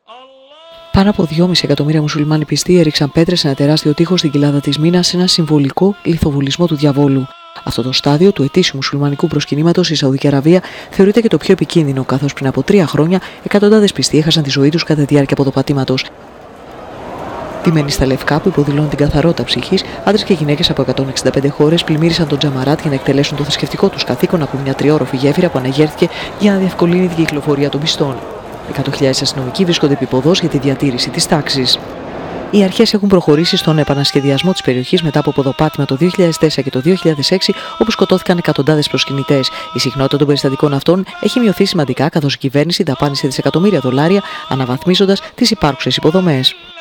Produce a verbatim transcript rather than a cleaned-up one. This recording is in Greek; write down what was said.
Πάνω από δυόμισι εκατομμύρια μουσουλμάνοι πιστοί έριξαν πέτρες σε ένα τεράστιο τείχος στην κοιλάδα της Μίνας σε ένα συμβολικό λιθοβολισμό του διαβόλου. Αυτό το στάδιο του ετήσιου μουσουλμανικού προσκυνήματος στη Σαουδική Αραβία θεωρείται και το πιο επικίνδυνο, καθώς πριν από τρία χρόνια εκατοντάδες πιστοί έχασαν τη ζωή τους κατά τη διάρκεια ποδοπατήματος. Τιμένοι στα λευκά που υποδηλώνουν την καθαρότητα ψυχής, άντρες και γυναίκες από εκατόν εξήντα πέντε χώρες πλημμύρισαν τον Τζαμαράτ για να εκτελέσουν το θρησκευτικό τους καθήκον από μια τριώροφη γέφυρα που αναγέρθηκε για να διευκολύνει την κυκλοφορία των πιστών. εκατό χιλιάδες αστυνομικοί βρίσκονται επί ποδός για τη διατήρηση της τάξης. Οι αρχές έχουν προχωρήσει στον επανασχεδιασμό της περιοχής μετά από ποδοπάτημα το δύο χιλιάδες τέσσερα και το δύο χιλιάδες έξι, όπου σκοτώθηκαν εκατοντάδες προσκυνητές. Η συχνότητα των περιστατικών αυτών έχει μειωθεί σημαντικά, καθώς η κυβέρνηση δαπάνησε δισεκατομμύρια δολάρια αναβαθμίζοντας τις υπάρχουσες υποδομές.